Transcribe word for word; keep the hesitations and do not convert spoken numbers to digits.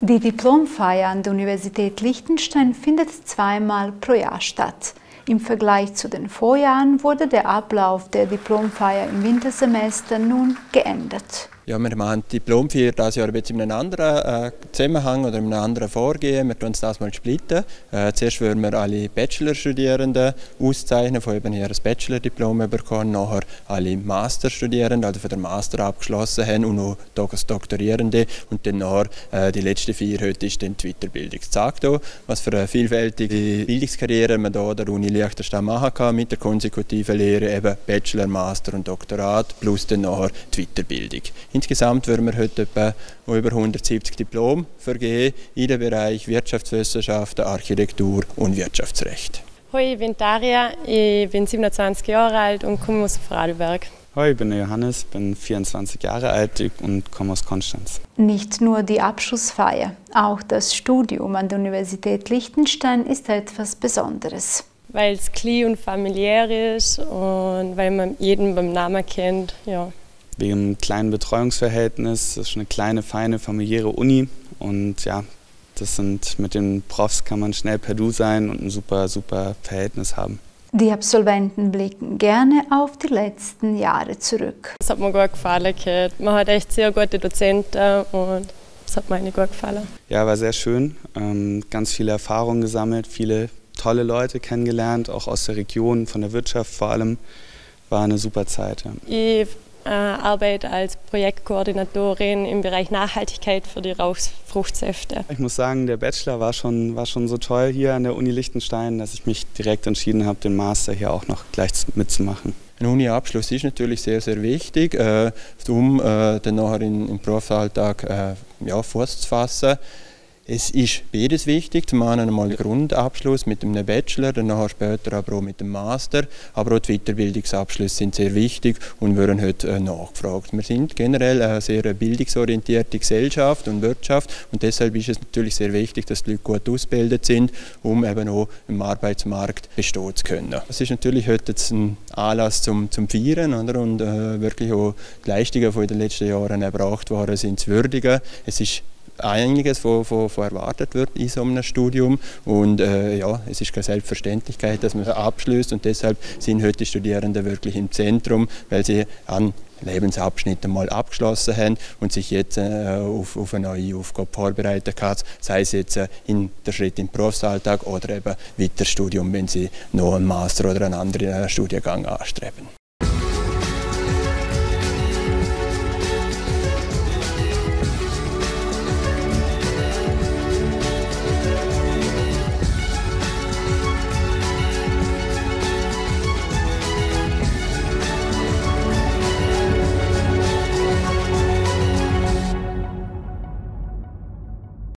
Die Diplomfeier an der Universität Liechtenstein findet zweimal pro Jahr statt. Im Vergleich zu den Vorjahren wurde der Ablauf der Diplomfeier im Wintersemester nun geändert. Ja, wir machen die Diplomfeier dieses Jahr ein bisschen in einem anderen äh, Zusammenhang oder in einem anderen Vorgehen. Wir tun uns das mal splitten. Äh, zuerst würden wir alle Bachelorstudierenden auszeichnen, von eben hier ein Bachelor-Diplom bekommen, nachher alle Masterstudierenden, also für den Master abgeschlossen haben und noch Doktorierende. Und dann nachher, äh, die letzte Feier heute ist dann die Weiterbildung. Das zeigt auch, was für eine vielfältige Bildungskarriere man hier an der Uni Liechtenstein machen kann, mit der konsekutiven Lehre, eben Bachelor, Master und Doktorat, plus dann nachher die Weiterbildung. Insgesamt würden wir heute etwa über hundertsiebzig Diplome vergeben in den Bereich Wirtschaftswissenschaften, Architektur und Wirtschaftsrecht. Hoi, ich bin Daria, ich bin siebenundzwanzig Jahre alt und komme aus Vorarlberg. Hoi, ich bin Johannes, bin vierundzwanzig Jahre alt und komme aus Konstanz. Nicht nur die Abschlussfeier, auch das Studium an der Universität Liechtenstein ist etwas Besonderes. Weil es klein und familiär ist und weil man jeden beim Namen kennt. Ja. Wegen einem kleinen Betreuungsverhältnis, das ist eine kleine, feine, familiäre Uni und ja, das sind, mit den Profs kann man schnell per Du sein und ein super, super Verhältnis haben. Die Absolventen blicken gerne auf die letzten Jahre zurück. Das hat mir gut gefallen. Man hat echt sehr gute Dozenten und das hat mir eigentlich gut gefallen. Ja, war sehr schön. Ähm, ganz viele Erfahrungen gesammelt, viele tolle Leute kennengelernt, auch aus der Region, von der Wirtschaft vor allem. War eine super Zeit. Ja. Ich äh, arbeite als Projektkoordinatorin im Bereich Nachhaltigkeit für die Rauchfruchtsäfte. Ich muss sagen, der Bachelor war schon, war schon so toll hier an der Uni Liechtenstein, dass ich mich direkt entschieden habe, den Master hier auch noch gleich mitzumachen. Ein Uni-Abschluss ist natürlich sehr, sehr wichtig, äh, um äh, dann nachher in, im Berufsalltag äh, ja, Fuß zu fassen. Es ist beides wichtig, zum einen einmal der Grundabschluss mit einem Bachelor, dann nachher später aber auch mit dem Master, aber auch die Weiterbildungsabschlüsse sind sehr wichtig und werden heute äh, nachgefragt. Wir sind generell eine sehr bildungsorientierte Gesellschaft und Wirtschaft und deshalb ist es natürlich sehr wichtig, dass die Leute gut ausgebildet sind, um eben auch im Arbeitsmarkt bestehen zu können. Es ist natürlich heute jetzt ein Anlass zum, zum Feiern, oder? Und äh, wirklich auch die Leistungen, die in den letzten Jahren erbracht worden sind, zu würdigen. Es ist einiges, was erwartet wird in so einem Studium und äh, ja, es ist keine Selbstverständlichkeit, dass man abschließt und deshalb sind heute die Studierenden wirklich im Zentrum, weil sie an Lebensabschnitte mal abgeschlossen haben und sich jetzt äh, auf, auf eine neue Aufgabe vorbereitet haben, sei es jetzt äh, in der Schritt in den Berufsalltag oder eben Weiterstudium, wenn sie noch einen Master oder einen anderen Studiengang anstreben.